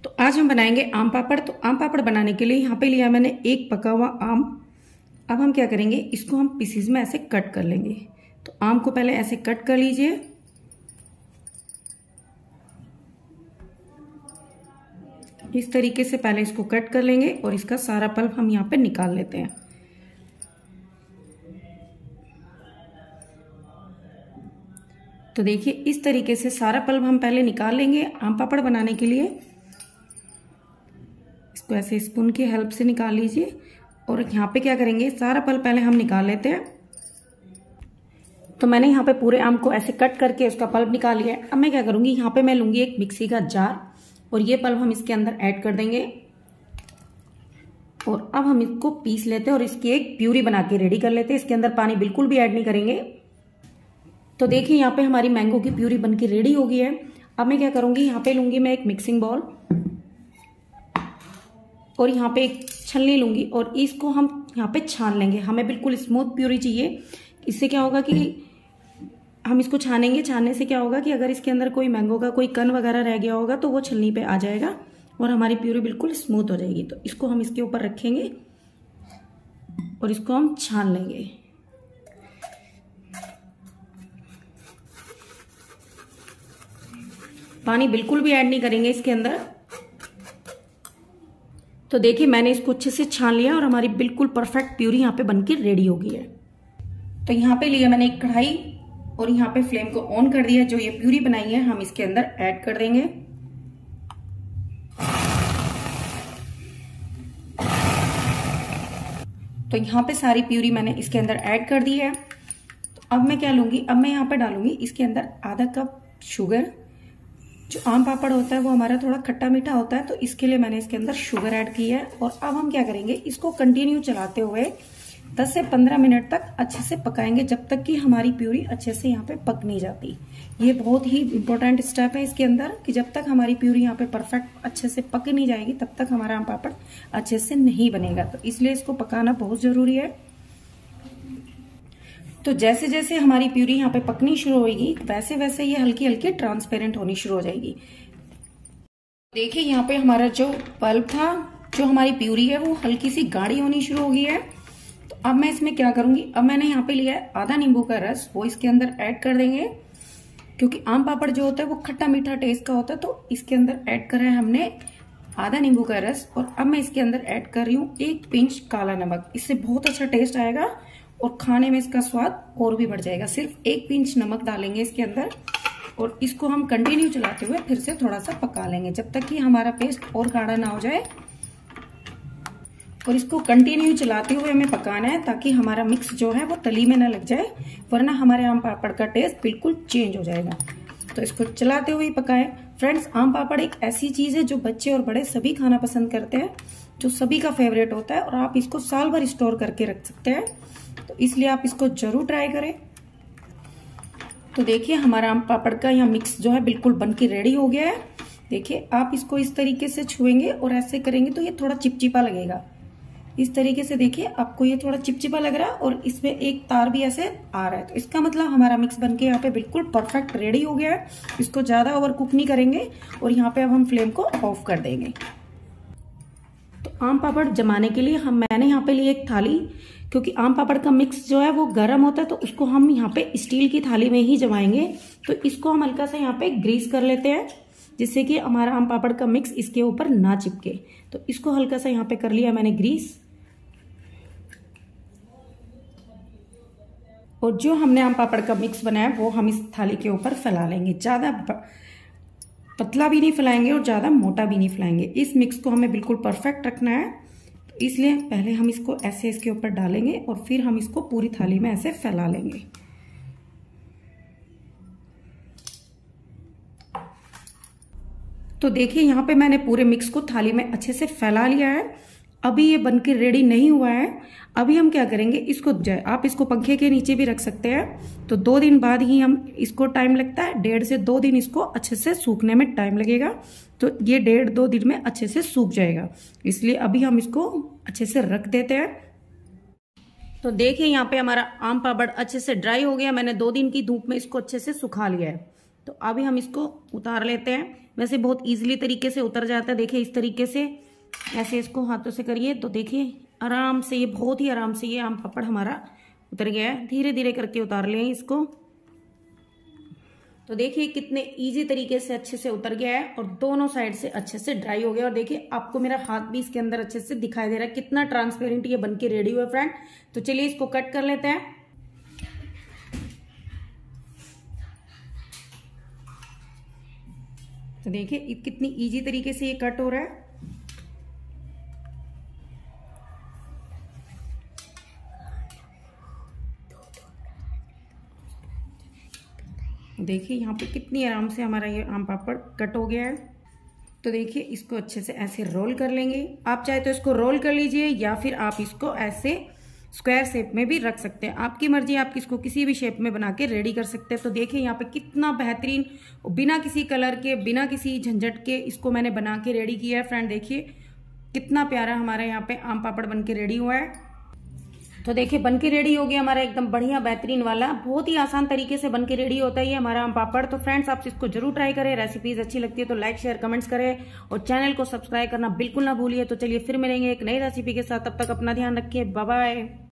तो आज हम बनाएंगे आम पापड़। तो आम पापड़ बनाने के लिए यहाँ पे लिया मैंने एक पका हुआ आम। अब हम क्या करेंगे, इसको हम पीसीज में ऐसे कट कर लेंगे। तो आम को पहले ऐसे कट कर लीजिए। इस तरीके से पहले इसको कट कर लेंगे और इसका सारा पल्प हम यहाँ पे निकाल लेते हैं। तो देखिए इस तरीके से सारा पल्प हम पहले निकाल लेंगे आम पापड़ बनाने के लिए। इसको ऐसे स्पून की हेल्प से निकाल लीजिए। और यहाँ पे क्या करेंगे, सारा पल्प पहले हम निकाल लेते हैं। तो मैंने यहाँ पे पूरे आम को ऐसे कट करके उसका पल्प निकाल लिया है। अब मैं क्या करूंगी, यहाँ पे मैं लूंगी एक मिक्सी का जार और ये पल्प हम इसके अंदर ऐड कर देंगे। और अब हम इसको पीस लेते हैं और इसकी एक प्यूरी बना के रेडी कर लेते हैं। इसके अंदर पानी बिल्कुल भी ऐड नहीं करेंगे। तो देखिए यहाँ पे हमारी मैंगो की प्यूरी बनके रेडी हो गई है। अब मैं क्या करूंगी, यहाँ पे लूंगी मैं एक मिक्सिंग बाउल और यहाँ पे एक छलनी लूंगी और इसको हम यहाँ पे छान लेंगे। हमें बिल्कुल स्मूथ प्यूरी चाहिए। इससे क्या होगा कि हम इसको छानेंगे, छानने से क्या होगा कि अगर इसके अंदर कोई मैंगो का कोई कण वगैरह रह गया होगा तो वो छलनी पे आ जाएगा और हमारी प्यूरी बिल्कुल स्मूथ हो जाएगी। तो इसको हम इसके ऊपर रखेंगे और इसको हम छान लेंगे। पानी बिल्कुल भी ऐड नहीं करेंगे इसके अंदर। तो देखिए मैंने इसको अच्छे से छान लिया और हमारी बिल्कुल परफेक्ट प्यूरी यहाँ पे बनके रेडी हो गई है। तो यहाँ पे लिया मैंने एक कढ़ाई और यहाँ पे फ्लेम को ऑन कर दिया। जो ये प्यूरी बनाई है हम इसके अंदर ऐड कर देंगे। तो यहाँ पे सारी प्यूरी मैंने इसके अंदर ऐड कर दी है। तो अब मैं क्या लूंगी, अब मैं यहाँ पे डालूंगी इसके अंदर आधा कप शुगर। जो आम पापड़ होता है वो हमारा थोड़ा खट्टा मीठा होता है, तो इसके लिए मैंने इसके अंदर शुगर ऐड की है। और अब हम क्या करेंगे, इसको कंटिन्यू चलाते हुए 10 से 15 मिनट तक अच्छे से पकाएंगे, जब तक कि हमारी प्यूरी अच्छे से यहाँ पे पक नहीं जाती। ये बहुत ही इंपॉर्टेंट स्टेप है इसके अंदर कि जब तक हमारी प्यूरी यहाँ पे परफेक्ट अच्छे से पक नहीं जाएगी तब तक हमारा आम पापड़ अच्छे से नहीं बनेगा। तो इसलिए इसको पकाना बहुत जरूरी है। तो जैसे जैसे हमारी प्यूरी यहाँ पे पकनी शुरू होगी वैसे वैसे ये हल्की हल्की ट्रांसपेरेंट होनी शुरू हो जाएगी। देखिए यहाँ पे हमारा जो पल्प था, जो हमारी प्यूरी है वो हल्की सी गाढ़ी होनी शुरू हो गई है। तो अब मैं इसमें क्या करूंगी, अब मैंने यहाँ पे लिया है आधा नींबू का रस, वो इसके अंदर ऐड कर देंगे। क्योंकि आम पापड़ जो होता है वो खट्टा मीठा टेस्ट का होता है, तो इसके अंदर ऐड करा है हमने आधा नींबू का रस। और अब मैं इसके अंदर ऐड कर रही हूँ एक पिंच काला नमक। इससे बहुत अच्छा टेस्ट आएगा और खाने में इसका स्वाद और भी बढ़ जाएगा। सिर्फ एक पिंच नमक डालेंगे इसके अंदर और इसको हम कंटिन्यू चलाते हुए फिर से थोड़ा सा पका लेंगे जब तक कि हमारा पेस्ट और गाढ़ा ना हो जाए। और इसको कंटिन्यू चलाते हुए हमें पकाना है ताकि हमारा मिक्स जो है वो तली में ना लग जाए, वरना हमारे आम पापड़ का टेस्ट बिल्कुल चेंज हो जाएगा। तो इसको चलाते हुए पकाएं। फ्रेंड्स, आम पापड़ एक ऐसी चीज है जो बच्चे और बड़े सभी खाना पसंद करते हैं, जो सभी का फेवरेट होता है और आप इसको साल भर स्टोर करके रख सकते हैं। तो इसलिए आप इसको जरूर ट्राई करें। तो देखिए हमारा आम पापड़ का यहाँ मिक्स जो है बिल्कुल बनके रेडी हो गया है। देखिए आप इसको इस तरीके से छुएंगे और ऐसे करेंगे तो ये थोड़ा चिपचिपा लगेगा। इस तरीके से देखिए आपको ये थोड़ा चिपचिपा लग रहा है और इसमें एक तार भी ऐसे आ रहा है। तो इसका मतलब हमारा मिक्स बनके यहाँ पे बिल्कुल परफेक्ट रेडी हो गया है। इसको ज्यादा ओवर कुक नहीं करेंगे और यहाँ पे अब हम फ्लेम को ऑफ कर देंगे। तो आम पापड़ जमाने के लिए मैंने यहाँ पे ली एक थाली। क्योंकि आम पापड़ का मिक्स जो है वो गर्म होता है, तो उसको हम यहाँ पे स्टील की थाली में ही जमाएंगे। तो इसको हम हल्का सा यहाँ पे ग्रीस कर लेते हैं, जिससे कि हमारा आम पापड़ का मिक्स इसके ऊपर ना चिपके। तो इसको हल्का सा यहाँ पे कर लिया मैंने ग्रीस। और जो हमने आम पापड़ का मिक्स बनाया वो हम इस थाली के ऊपर फैला लेंगे। ज्यादा पतला भी नहीं फैलाएंगे और ज्यादा मोटा भी नहीं फैलाएंगे। इस मिक्स को हमें बिल्कुल परफेक्ट रखना है, तो इसलिए पहले हम इसको ऐसे इसके ऊपर डालेंगे और फिर हम इसको पूरी थाली में ऐसे फैला लेंगे। तो देखिए यहाँ पे मैंने पूरे मिक्स को थाली में अच्छे से फैला लिया है। अभी ये बनके रेडी नहीं हुआ है। अभी हम क्या करेंगे, इसको आप इसको पंखे के नीचे भी रख सकते हैं। तो 2 दिन बाद ही हम इसको टाइम लगता है, 1.5 से 2 दिन इसको अच्छे से सूखने में टाइम लगेगा। तो ये 1.5-2 दिन में अच्छे से सूख जाएगा। इसलिए अभी हम इसको अच्छे से रख देते हैं। तो देखिए यहाँ पे हमारा आम पापड़ अच्छे से ड्राई हो गया। मैंने 2 दिन की धूप में इसको अच्छे से सुखा लिया है। तो अभी हम इसको उतार लेते हैं। वैसे बहुत इजीली तरीके से उतर जाता है। देखिए इस तरीके से ऐसे इसको हाथों से करिए तो देखिए आराम से, ये बहुत ही आराम से ये आम पापड़ हमारा उतर गया है। धीरे धीरे करके उतार लें इसको। तो देखिए कितने इजी तरीके से अच्छे से उतर गया है और दोनों साइड से अच्छे से ड्राई हो गया। और देखिए आपको मेरा हाथ भी इसके अंदर अच्छे से दिखाई दे रहा है, कितना ट्रांसपेरेंट ये बनके रेडी हुआ है फ्रेंड। तो चलिए इसको कट कर लेते हैं। तो देखिए कितनी इजी तरीके से ये कट हो रहा है। देखिए यहाँ पे कितनी आराम से हमारा ये आम पापड़ कट हो गया है। तो देखिए इसको अच्छे से ऐसे रोल कर लेंगे। आप चाहे तो इसको रोल कर लीजिए या फिर आप इसको ऐसे स्क्वायर शेप में भी रख सकते हैं, आपकी मर्जी। आप इसको किसी भी शेप में बना के रेडी कर सकते हैं। तो देखिए यहाँ पे कितना बेहतरीन, बिना किसी कलर के, बिना किसी झंझट के इसको मैंने बना के रेडी किया है फ्रेंड। देखिए कितना प्यारा हमारा यहाँ पे आम पापड़ बन के रेडी हुआ है। तो देखिए बनके रेडी हो गया हमारा एकदम बढ़िया बेहतरीन वाला। बहुत ही आसान तरीके से बनके रेडी होता है ये हमारा आम पापड़। तो फ्रेंड्स आप इसको जरूर ट्राई करें। रेसिपीज अच्छी लगती है तो लाइक शेयर कमेंट्स करें और चैनल को सब्सक्राइब करना बिल्कुल ना भूलिए। तो चलिए फिर मिलेंगे एक नई रेसिपी के साथ, तब तक अपना ध्यान रखिए। Bye bye.